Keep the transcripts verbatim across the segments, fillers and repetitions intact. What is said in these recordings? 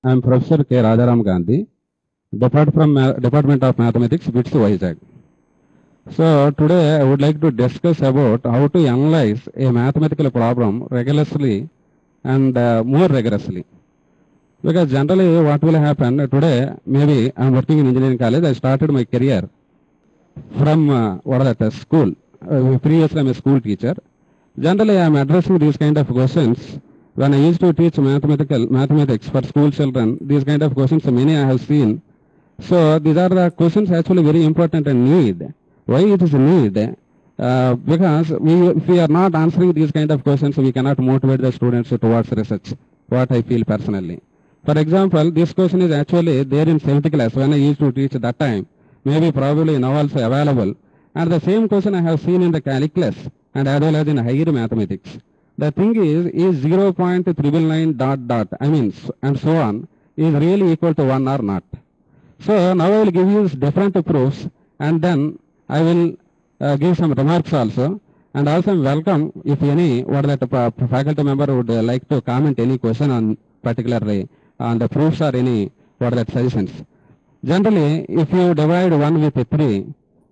I am Professor K. Rajaram Gandhi, Depart from Ma Department of Mathematics, B I T S Vizag. So today I would like to discuss about how to analyze a mathematical problem rigorously and uh, more rigorously. Because generally what will happen today, maybe I am working in engineering college, I started my career from uh, what is that, school. Uh, previously I am a school teacher. Generally I am addressing these kind of questions. When I used to teach mathematical mathematics for school children, these kind of questions many I have seen. So these are the questions actually very important and need. Why it is a need? Uh, because we, if we are not answering these kind of questions, we cannot motivate the students towards research, what I feel personally. For example, this question is actually there in seventh class when I used to teach that time. Maybe probably now also available. And the same question I have seen in the calculus and as well as in higher mathematics. The thing is, is zero point three nine nine dot dot, I mean, and so on, is really equal to one or not. So now I will give you different proofs and then I will uh, give some remarks also. And also welcome if any, what that uh, faculty member would uh, like to comment any question on particularly on the proofs or any, what that suggestions. Generally, if you divide one with three,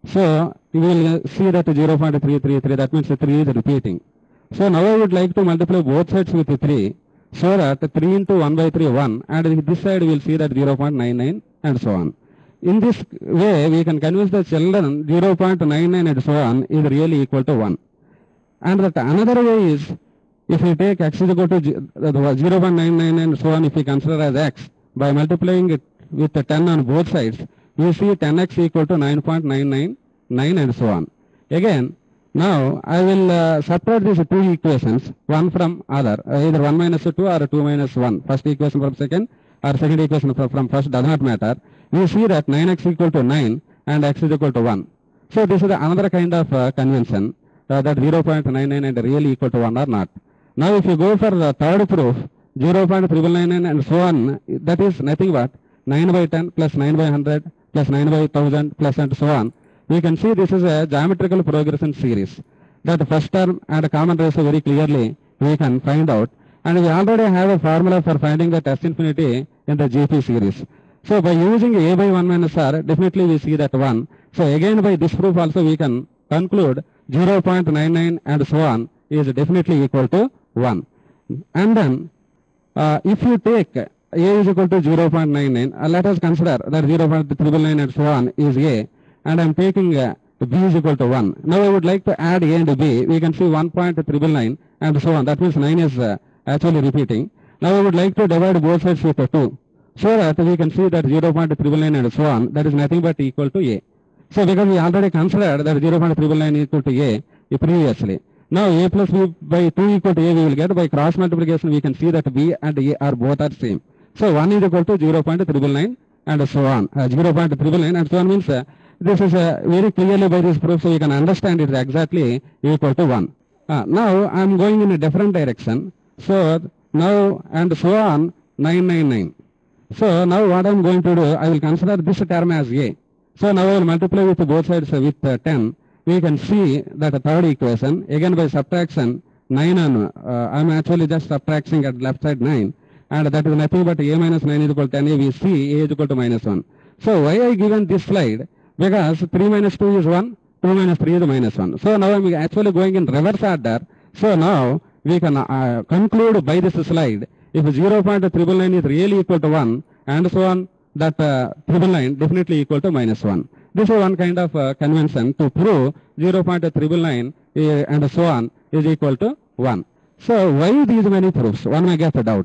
so you will see that zero point three three three, that means three is repeating. So now I would like to multiply both sides with three, so that three into one by three, one, and this side we will see that zero point nine nine and so on. In this way, we can convince the children zero point nine nine and so on is really equal to one. And that another way is, if we take x is equal to zero point nine nine and so on, if we consider as x, by multiplying it with the ten on both sides, we see ten x equal to nine point nine nine nine and so on. Again, now I will uh, separate these two equations, one from other, uh, either one minus two or two minus one. First equation from second or second equation from, from first does not matter. We see that nine x equal to nine and x is equal to one. So this is another kind of uh, convention uh, that zero point nine nine and really equal to one or not. Now if you go for the third proof, zero point three nine nine and so on, that is nothing but nine by ten plus nine by one hundred plus nine by one thousand plus and so on. We can see this is a geometrical progression series. That first term and common ratio very clearly we can find out. And we already have a formula for finding the S infinity in the G P series. So by using a by one minus r, definitely we see that one. So again by this proof also we can conclude zero point nine nine and so on is definitely equal to one. And then uh, if you take a is equal to zero point nine nine, uh, let us consider that zero point three nine nine and so on is a. And I am taking uh, b is equal to one. Now I would like to add a and b. We can see one point three nine nine and so on. That means nine is uh, actually repeating. Now I would like to divide both sides with two, so that we can see that zero point three nine nine and so on, that is nothing but equal to a. So because we already considered that zero point three nine nine equal to a previously. Now a plus b by two equal to a we will get. By cross multiplication we can see that b and a are both are same. So one is equal to zero point three nine nine and so on. Uh, zero point three nine nine and so on means uh, this is uh, very clearly by this proof, so you can understand it is exactly equal to one. Uh, now I am going in a different direction. So now and so on nine nine nine. So now what I am going to do, I will consider this term as a. So now I will multiply with both sides with uh, ten. We can see that the third equation, again by subtraction, nine on, uh, I am actually just subtracting at left side nine. And that is nothing but a minus nine is equal to ten. A, we see a is equal to minus one. So why I given this slide? Because three minus two is one, two minus three is minus one. So now I am actually going in reverse order. So now we can uh, conclude by this slide, if zero point three nine nine is really equal to one and so on, that uh, three nine nine definitely equal to minus one. This is one kind of uh, convention to prove zero point three nine nine uh, and so on is equal to one. So why these many proofs? One may get a doubt.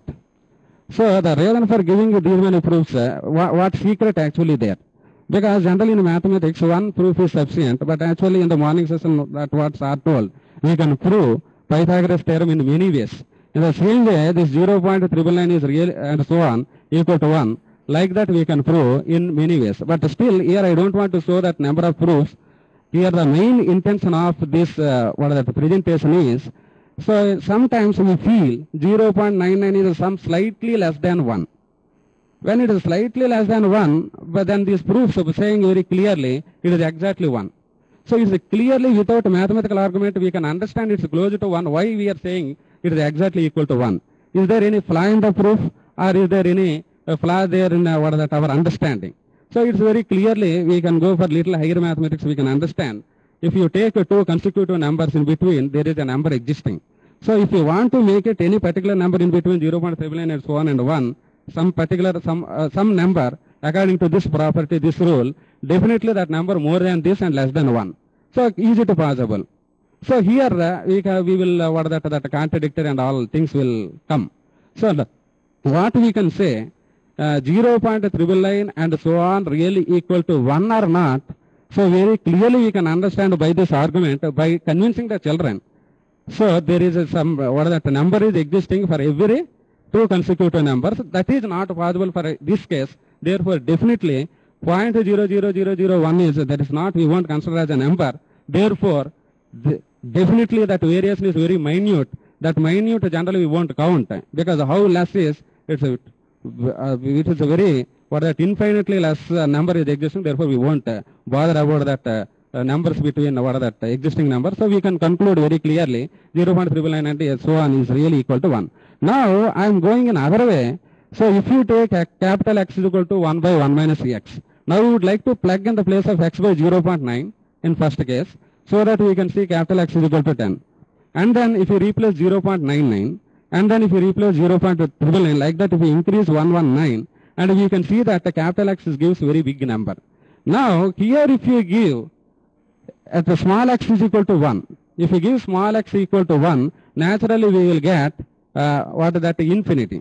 So the reason for giving these many proofs, uh, what, what secret actually there? Because generally in mathematics, one proof is sufficient, but actually in the morning session, that what are told, we can prove Pythagoras theorem in many ways. In the same way, this zero point three nine nine is real and so on equal to one. Like that we can prove in many ways. But still, here I don't want to show that number of proofs. Here the main intention of this, uh, what the presentation is, so sometimes we feel zero point nine nine is some slightly less than one. When it is slightly less than one, but then these proofs are saying very clearly it is exactly one. So it is clearly without mathematical argument we can understand it is closer to one. Why we are saying it is exactly equal to one? Is there any flaw in the proof or is there any a flaw there in uh, what is that our understanding. So it's very clearly we can go for little higher mathematics. We can understand if you take uh, two consecutive numbers in between, there is a number existing. So if you want to make it any particular number in between zero point three nine and so on and one, some particular some uh, some number according to this property, this rule, definitely that number more than this and less than one. So easy to possible. So here uh, we, can, we will uh, what that that contradictory and all things will come. So the, what we can say uh, zero point three nine and so on really equal to one or not. So very clearly we can understand by this argument uh, by convincing the children. So there is a some uh, what that number is existing for every two consecutive numbers. That is not possible for uh, this case. Therefore, definitely zero point zero zero zero zero one is that is not we won't consider as a number. Therefore, the, definitely that variation is very minute. That minute generally we won't count because how less is it's a uh, it is a very what that infinitely less uh, number is existing. Therefore, we won't uh, bother about that. Uh, Uh, numbers between what are that uh, existing numbers. So we can conclude very clearly zero point three nine and so on is really equal to one. Now I am going in other way. So if you take a capital X is equal to one by one minus x. Now we would like to plug in the place of x by zero point nine in first case so that we can see capital X is equal to ten. And then if you replace zero point nine nine and then if you replace zero point three nine like that, if you increase one hundred nineteen and you can see that the capital X gives very big number. Now here if you give at the small x is equal to one. If you give small x equal to one, naturally we will get uh, what is that infinity.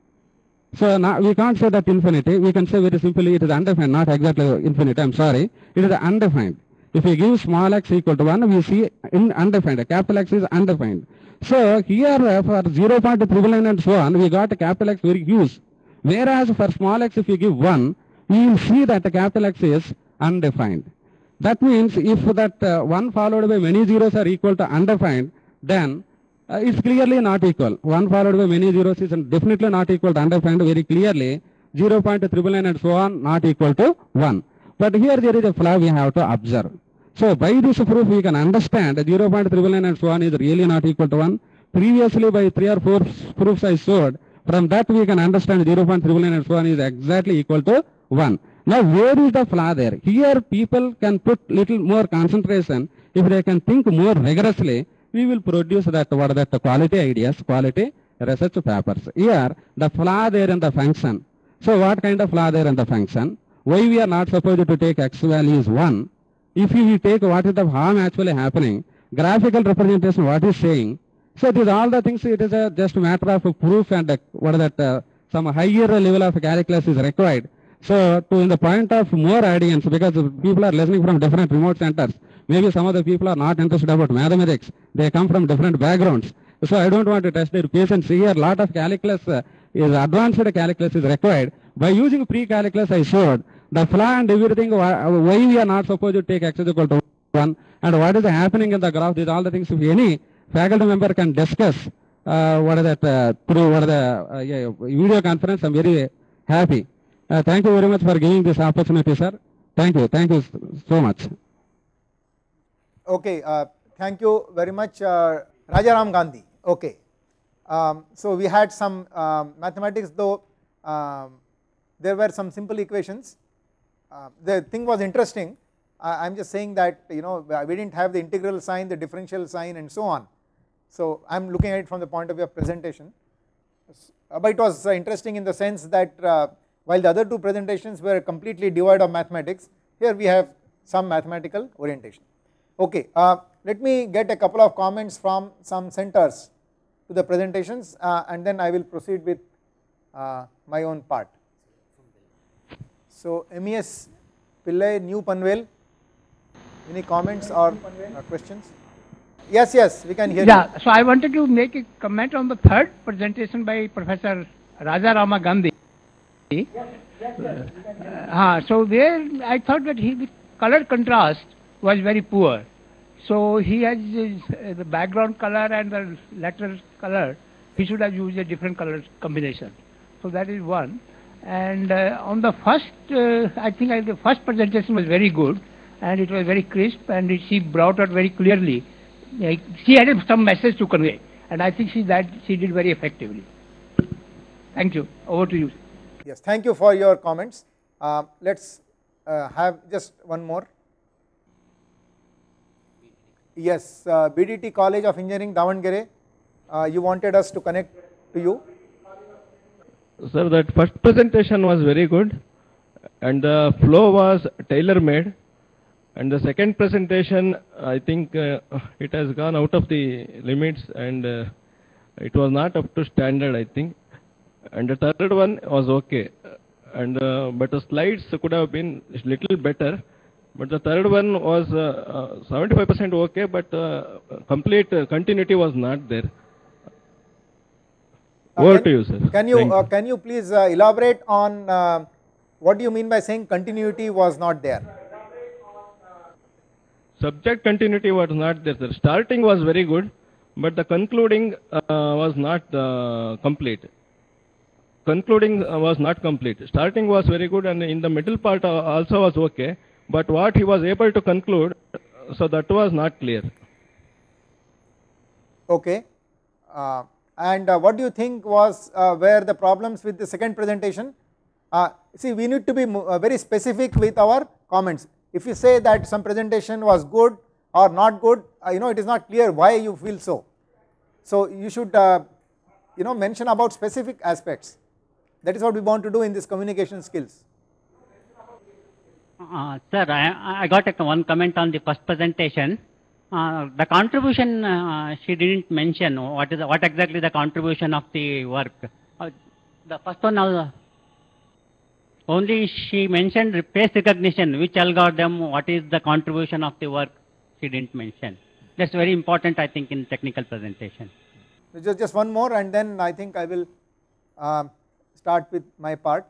So now we can't say that infinity. We can say very simply it is undefined, not exactly infinity. I'm sorry. It is undefined. If you give small x equal to one, we see in undefined. Capital X is undefined. So here uh, for zero point three nine and so on, we got a capital X very huge. Whereas for small x, if you give one, we will see that the capital X is undefined. That means if that uh, one followed by many zeros are equal to undefined, then uh, it's clearly not equal. one followed by many zeros is definitely not equal to undefined very clearly. zero point three nine and so on not equal to one. But here there is a flaw we have to observe. So by this proof we can understand zero point three nine and so on is really not equal to one. Previously by three or four proofs I showed, from that we can understand zero point three nine and so on is exactly equal to one. Now, where is the flaw there? Here, people can put little more concentration. If they can think more rigorously, we will produce that what that quality ideas, quality research papers. Here, the flaw there in the function. So, what kind of flaw there in the function? Why we are not supposed to take x value is one? If we take what is the harm actually happening, graphical representation, what is saying? So, these all the things. It is a just matter of proof and uh, what is that uh, some higher level of calculus is required. So, to in the point of more audience, because people are listening from different remote centers, maybe some of the people are not interested about mathematics. They come from different backgrounds. So, I don't want to test their patience here. A lot of calculus uh, is advanced calculus is required. By using pre-calculus, I showed the flaw and everything, why we are not supposed to take x is equal to one, and what is happening in the graph. These all the things. If any faculty member can discuss uh, what is that uh, through what is the uh, yeah, video conference, I'm very happy. Uh, thank you very much for giving this opportunity, sir. Thank you. Thank you so much. Okay. Uh, thank you very much, uh, Rajaram Gandhi. Okay. Um, so, we had some um, mathematics, though um, there were some simple equations. Uh, the thing was interesting. I am just saying that, you know, we did not have the integral sign, the differential sign and so on. So, I am looking at it from the point of view of presentation. Uh, but it was uh, interesting in the sense that uh, while the other two presentations were completely devoid of mathematics, here we have some mathematical orientation. Okay, uh, let me get a couple of comments from some centers to the presentations uh, and then I will proceed with uh, my own part. So, M E S Pillai, New Panvel, any comments or uh, questions? Yes, yes, we can hear yeah, you. Yeah, so I wanted to make a comment on the third presentation by Professor Rajarama Gandhi. Yes, yes, yes, uh, uh, so there I thought that he, the color contrast was very poor. So he has his, uh, the background color and the letter color, he should have used a different color combination. So that is one. And uh, on the first, uh, I think I, the first presentation was very good and it was very crisp and it, she brought out very clearly. Like, she had some message to convey and I think she, that she did very effectively. Thank you. Over to you. Yes, thank you for your comments. Uh, let's uh, have just one more. Yes, uh, B D T College of Engineering, Davangere, uh, you wanted us to connect to you. Sir, that first presentation was very good and the flow was tailor-made, and the second presentation, I think uh, it has gone out of the limits and uh, it was not up to standard, I think. And the third one was okay, and uh, but the slides could have been a little better. But the third one was seventy-five percent uh, uh, okay, but uh, complete uh, continuity was not there. Uh, Over can, to you, sir. Can you, Thank uh, can you please uh, elaborate on uh, what do you mean by saying continuity was not there? Subject continuity was not there, sir. Starting was very good, but the concluding uh, was not uh, complete. Concluding uh, was not complete. Starting was very good, and in the middle part uh, also was okay, but what he was able to conclude, uh, so that was not clear. Okay. Uh, and uh, what do you think was uh, were the problems with the second presentation? Uh, see, we need to be uh, very specific with our comments. If you say that some presentation was good or not good, uh, you know, it is not clear why you feel so. So you should uh, you know, mention about specific aspects. That is what we want to do in this communication skills. Uh, sir, I, I got a, one comment on the first presentation. Uh, the contribution uh, she didn't mention. What is the, what exactly the contribution of the work? Uh, the first one uh, only she mentioned face recognition. Which algorithm? What is the contribution of the work? She didn't mention. That's very important, I think, in technical presentation. Just just one more, and then I think I will uh, start with my part.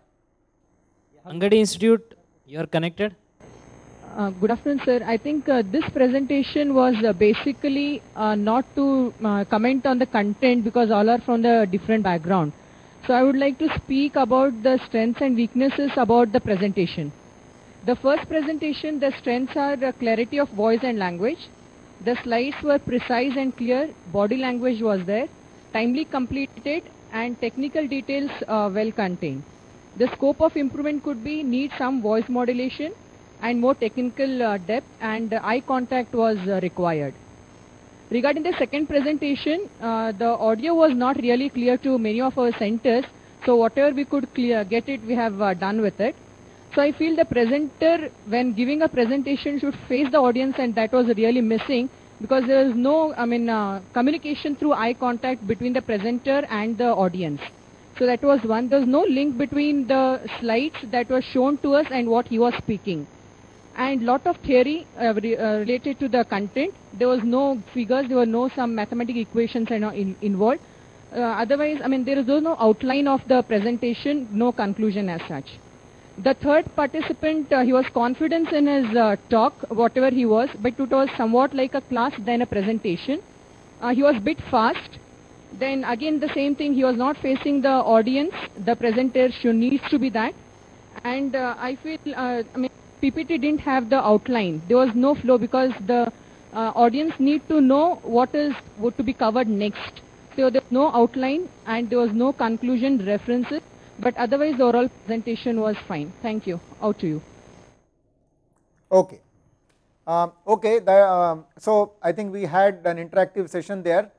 Angadi Institute, you are connected. Uh, good afternoon, sir. I think uh, this presentation was uh, basically uh, not to uh, comment on the content because all are from the different background. So I would like to speak about the strengths and weaknesses about the presentation. The first presentation, the strengths are the clarity of voice and language. The slides were precise and clear, body language was there, timely completed, and technical details uh, well contained. The scope of improvement could be need some voice modulation and more technical uh, depth, and uh, eye contact was uh, required. Regarding the second presentation, uh, the audio was not really clear to many of our centers, so whatever we could clear, get it, we have uh, done with it. So I feel the presenter, when giving a presentation, should face the audience, and that was really missing because there is no, I mean, uh, communication through eye contact between the presenter and the audience. So that was one. There was no link between the slides that were shown to us and what he was speaking. And lot of theory uh, re uh, related to the content. There was no figures, there were no some mathematical equations and, uh, in, involved. Uh, otherwise, I mean, there is no outline of the presentation, no conclusion as such. The third participant, uh, he was confident in his uh, talk, whatever he was, but it was somewhat like a class than a presentation. Uh, he was a bit fast. Then again the same thing, he was not facing the audience. The presenter should needs to be that. And uh, I feel, uh, I mean, P P T didn't have the outline. There was no flow because the uh, audience need to know what is what to be covered next. So there was no outline and there was no conclusion references. But otherwise, the oral presentation was fine. Thank you. Out to you. Okay. Um, okay. The, um, so I think we had an interactive session there.